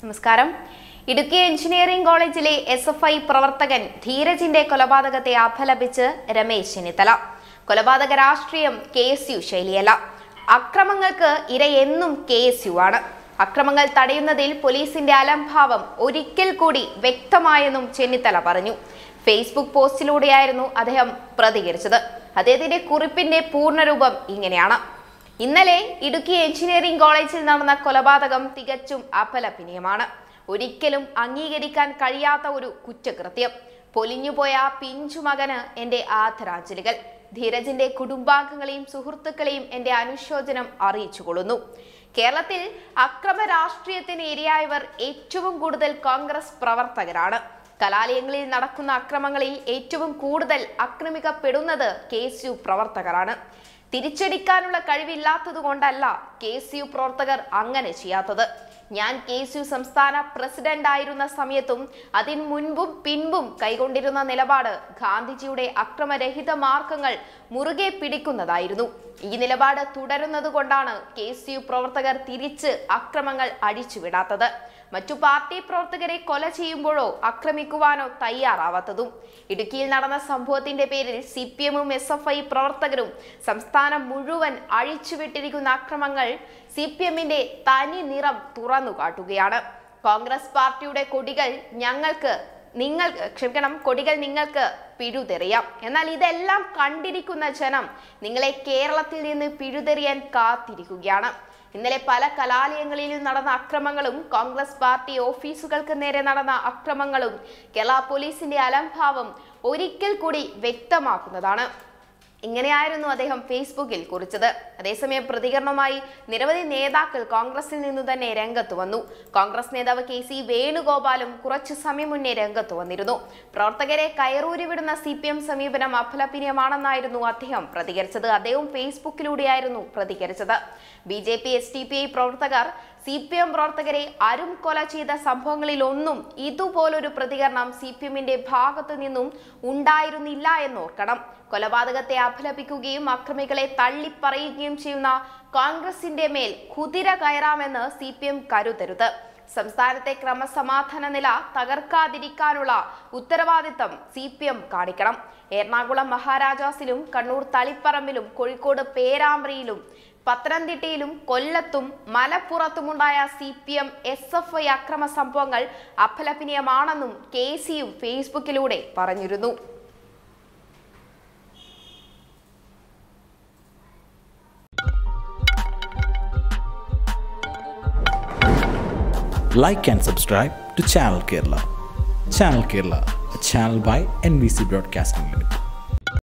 നമസ്കാരം. ഇടുക്കി എഞ്ചിനീയറിംഗ് കോളേജിലെ SFI പ്രവർത്തകൻ ധീരജിന്റെ കൊലപാതകത്തെ അപലപിച്ച് രമേശ് ചെന്നിത്തല. കൊലപാതക രാഷ്ട്രീയം KSU ശൈലിയല്ല. അക്രമങ്ങൾക്ക് ഇരയെന്നും KSU ആണ്. അക്രമങ്ങൾ തടയുന്നതിൽ പോലീസിന്റെ അലംഭാവം ഒരിക്കൽ കൂടി വ്യക്തമായെന്നും ചെന്നിത്തല പറഞ്ഞു. ഫേസ്ബുക്ക് പോസ്റ്റിലൂടെയായിരുന്നു അദ്ദേഹം പ്രതികരിച്ചത്. അദ്ദേഹത്തിന്റെ കുറിപ്പിന്റെ പൂർണ്ണരൂപം ഇങ്ങനെയാണ്: ഇന്നലെ ഇടുക്കി എഞ്ചിനീയറിംഗ് കോളേജിൽ നടന്ന കൊലപാതകം തികച്ചും അപലപനീയമാണ്. ഒരിക്കലും അംഗീകരിക്കാൻ കഴിയാത്ത ഒരു കുറ്റകൃത്യം. പൊലിഞ്ഞുപോയ പിഞ്ചുമകന് എന്റെ ആദരാഞ്ജലികൾ. ധീരജിന്റെ കുടുംബാംഗങ്ങളെയും സുഹൃത്തുക്കളെയും എന്റെ അനുശോചനം അറിയിച്ചുകൊള്ളുന്നു. കേരളത്തിൽ അക്രമ രാഷ്ട്രീയത്തിന് ഇരയായവർ ഏറ്റവും കൂടുതൽ കോൺഗ്രസ് പ്രവർത്തകരാണ്. കലാലയങ്ങളിൽ നടക്കുന്ന അക്രമങ്ങളിൽ ഏറ്റവും കൂടുതൽ ആക്രമിക്കപ്പെടുന്നത് KSU പ്രവർത്തകരാണ്. തിരിച്ചടിക്കാനുള്ള കഴിവില്ലാത്തതുകൊണ്ടല്ല KSU പ്രവർത്തകർ അങ്ങനെ ചെയ്യാത്തത്. ഞാൻ KSU സംസ്ഥാന പ്രസിഡന്റ് ആയിരുന്ന സമയത്തും അതിനു മുൻപും പിൻപും കൈകൊണ്ടിരുന്ന നിലപാട് ഗാന്ധിജിയുടെ അക്രമരഹിത മാർഗങ്ങൾ മുറുകെ പിടിക്കുന്നതായിരുന്നു. ഈ നിലപാട് തുടരുന്നത് കൊണ്ടാണ് KSU പ്രവർത്തകർ തിരിച്ച് അക്രമങ്ങൾ അഴിച്ചുവിടാത്തത്. മറ്റു പാർട്ടി പ്രവർത്തകരെ കൊല ചെയ്യുമ്പോഴോ ആക്രമിക്കുവാനോ തയ്യാറാവാത്തതും. ഇടുക്കിയിൽ നടന്ന സംഭവത്തിന്റെ പേരിൽ CPM-ഉം SFI പ്രവർത്തകരും സംസ്ഥാനം മുഴുവൻ അഴിച്ചുവിട്ടിരിക്കുന്ന അക്രമങ്ങൾ CPM-ന്റെ തനി നിറം തുറന്നു കാട്ടുകയാണ്. കോൺഗ്രസ് പാർട്ടിയുടെ കൊടികൾ നിങ്ങൾക്ക് പിഴുതെറിയാം. എന്നാൽ ഇതെല്ലാം കണ്ടിരിക്കുന്ന ജനം നിങ്ങളെ കേരളത്തിൽ നിന്ന് പിഴുതെറിയാൻ കാത്തിരിക്കുകയാണ്. ഇന്നലെ പല കലാലയങ്ങളിലും നടന്ന അക്രമങ്ങളും കോൺഗ്രസ് പാർട്ടി ഓഫീസുകൾക്ക് നേരെ നടന്ന അക്രമങ്ങളും കേരള പോലീസിന്റെ അലംഭാവം ഒരിക്കൽ കൂടി വ്യക്തമാക്കുന്നതാണ്. ഇങ്ങനെയായിരുന്നു അദ്ദേഹം ഫേസ്ബുക്കിൽ കുറിച്ചത്. അതേസമയം പ്രതികരണവുമായി നിരവധി നേതാക്കൾ കോൺഗ്രസിൽ നിന്നു തന്നെ രംഗത്ത് വന്നു. കോൺഗ്രസ് നേതാവ് KC വേണുഗോപാലും കുറച്ചു സമയം മുന്നേ രംഗത്ത് വന്നിരുന്നു. പ്രവർത്തകരെ കയറൂരി വിടുന്ന CPM സമീപനം അപലപനീയമാണെന്നായിരുന്നു അദ്ദേഹം പ്രതികരിച്ചത്. അദ്ദേഹം ഫേസ്ബുക്കിലൂടെയായിരുന്നു പ്രതികരിച്ചത്. BJP SDPI പ്രവർത്തകർ CPM പ്രവർത്തകരെ അരും കൊല ചെയ്ത സംഭവങ്ങളിലൊന്നും ഇതുപോലൊരു പ്രതികരണം CPM-ന്റെ ഭാഗത്തു നിന്നും ഉണ്ടായിരുന്നില്ല എന്നോർക്കണം. കൊലപാതകത്തെ അപലപിക്കുകയും അക്രമികളെ തള്ളിപ്പറയുകയും ചെയ്യുന്ന കോൺഗ്രസിന്റെ മേൽ കുതിര കയറാമെന്ന് CPM കരുതരുത്. സംസ്ഥാനത്തെ ക്രമസമാധാന നില തകർക്കാതിരിക്കാനുള്ള ഉത്തരവാദിത്തം CPM കാണിക്കണം. എറണാകുളം മഹാരാജാസിലും കണ്ണൂർ തളിപ്പറമ്പിലും കോഴിക്കോട് പേരാമ്പ്രയിലും പത്തനംതിട്ടയിലും കൊല്ലത്തും മലപ്പുറത്തുമുണ്ടായ CPM SFI അക്രമ സംഭവങ്ങൾ അപലപനീയമാണെന്നും KSU ഫേസ്ബുക്കിലൂടെ പറഞ്ഞിരുന്നു. Like and subscribe to Channel Kerala. Channel Kerala, a channel by NBC Broadcasting Limited.